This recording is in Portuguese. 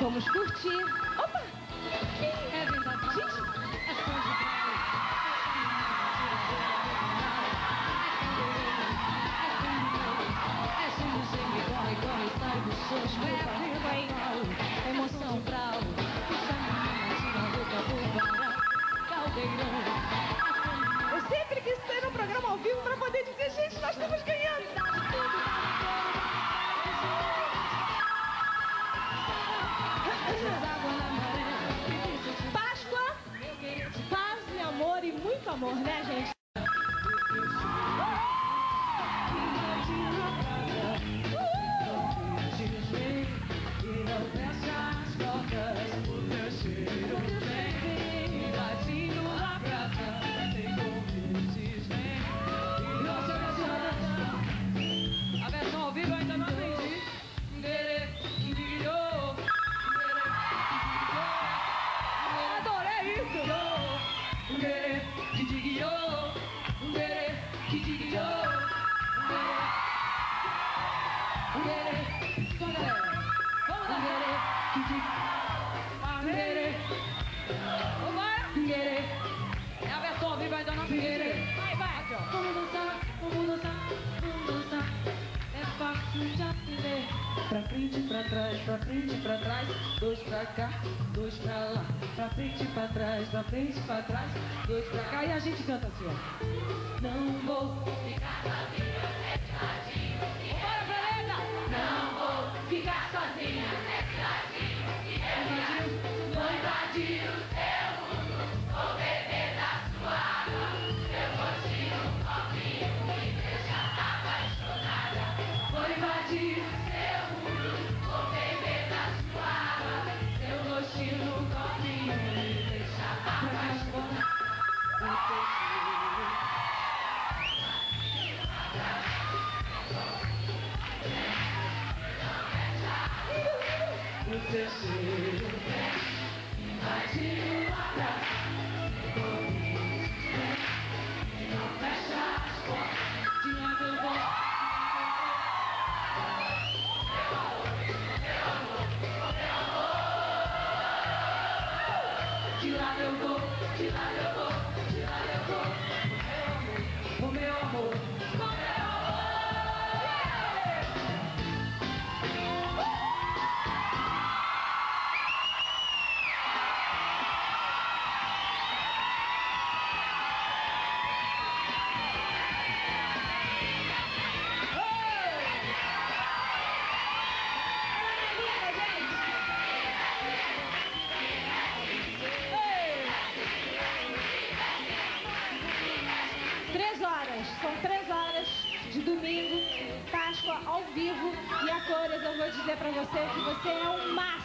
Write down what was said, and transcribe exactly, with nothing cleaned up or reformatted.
Vamos curtir. Opa! É verdade. Gente, é som de praia. É som de sangue, corre, corre, sai dos seus pés. Vai, emoção brau. Puxa a menina, tira a roupa do varal. Caldeirão. Eu sempre quis ter um programa ao vivo pra poder dizer, gente, nós estamos ganhando. Páscoa, paz e amor e muito amor, né, gente? É a versão ao vivo, ainda não entendi. Vai, vai, ó. Vamos dançar, vamos dançar, vamos dançar. É fácil de aprender. Pra frente, pra trás, pra frente, pra trás. Dois pra cá, dois pra lá. Pra frente, pra trás, pra frente, pra trás. Dois pra cá. E a gente canta assim, ó. Não vou ficar sozinha nesse ladinho. Bora, Planeta! Não vou ficar sozinha nesse ladinho. Vou invadir o seu mundo. Vou beber da sua água. Eu vou te um copinho. Me deixa apaixonada. Vou invadir o seu mundo. Vou beber da sua água. Seu rostinho no copinho. Me deixa apaixonada. O teu cheiro invadiu o abraço. E não fecha as portas. De lado eu vou. Meu amor, meu amor, meu amor. De lado eu vou, de lado eu vou, de lado eu vou. O meu amor, o meu amor. São três horas de domingo, Páscoa ao vivo. E a cores, eu vou dizer pra você que você é um máximo.